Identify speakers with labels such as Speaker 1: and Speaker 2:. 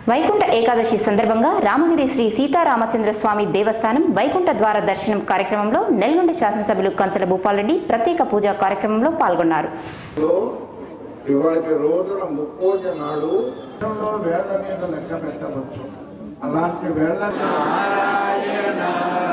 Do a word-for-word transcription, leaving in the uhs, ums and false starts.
Speaker 1: వైకుంఠ ఏకాదశి సందర్భంగా రామగిరి శ్రీ సీతారామచంద్ర స్వామి దేవస్థానం వైకుంఠ ద్వార దర్శనం కార్యక్రమంలో నల్గొండ శాసనసభ్యులు కంచల భూపాల్ రెడ్డి ప్రత్యేక పూజా కార్యక్రమంలో పాల్గొన్నారు.
Speaker 2: అలాంటి వేళ నారాయణ